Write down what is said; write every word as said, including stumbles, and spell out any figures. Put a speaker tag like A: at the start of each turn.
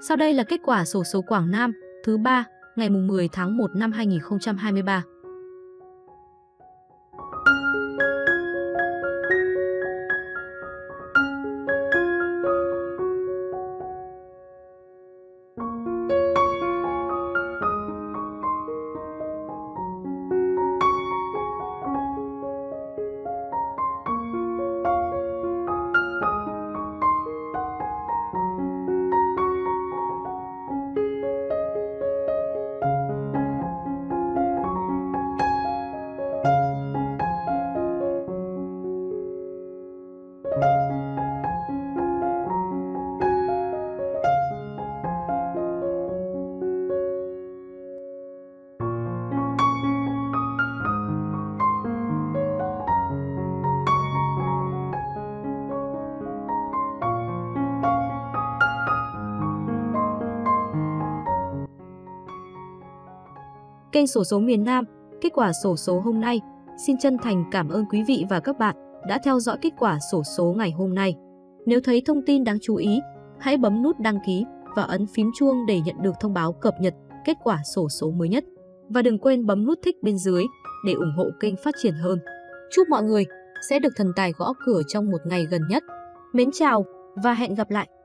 A: Sau đây là kết quả xổ số Quảng Nam thứ ba ngày mười tháng một năm hai nghìn không trăm hai mươi ba. Kênh xổ số miền Nam, kết quả xổ số hôm nay. Xin chân thành cảm ơn quý vị và các bạn đã theo dõi kết quả xổ số ngày hôm nay. Nếu thấy thông tin đáng chú ý, hãy bấm nút đăng ký và ấn phím chuông để nhận được thông báo cập nhật kết quả xổ số mới nhất. Và đừng quên bấm nút thích bên dưới để ủng hộ kênh phát triển hơn. Chúc mọi người sẽ được thần tài gõ cửa trong một ngày gần nhất. Mến chào và hẹn gặp lại!